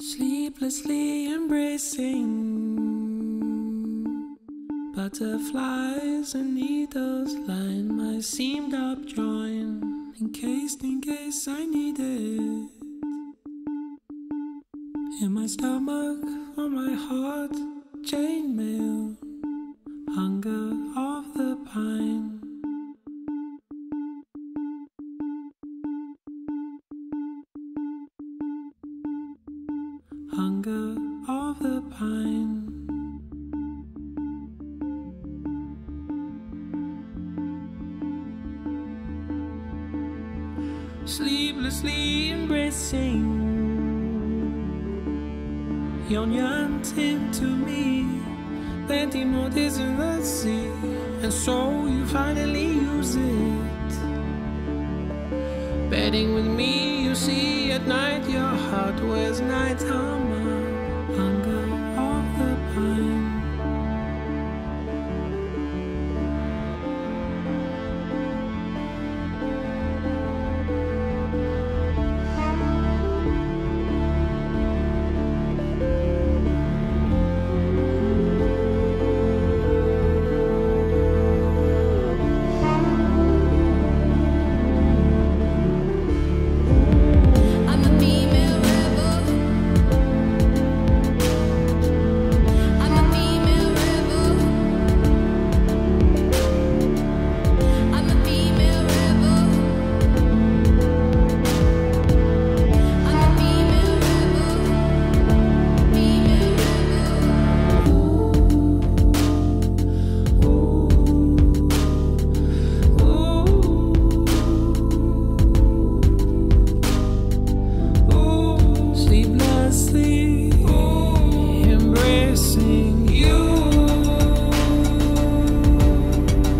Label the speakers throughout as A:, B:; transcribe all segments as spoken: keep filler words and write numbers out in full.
A: Sleeplessly embracing butterflies and needles line my seamed up joint, encased in case I need it. In my stomach, on my heart, chainmail, hunger of the pine. Hunger of the pine. Sleeplessly embracing yon yearning to me, planting notice in the sea, and so you finally use it. Bedding with me, you see at night your heart wears night armor. Hunger of the pine.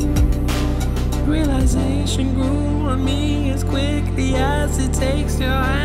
A: Realization grew on me as quickly as it takes your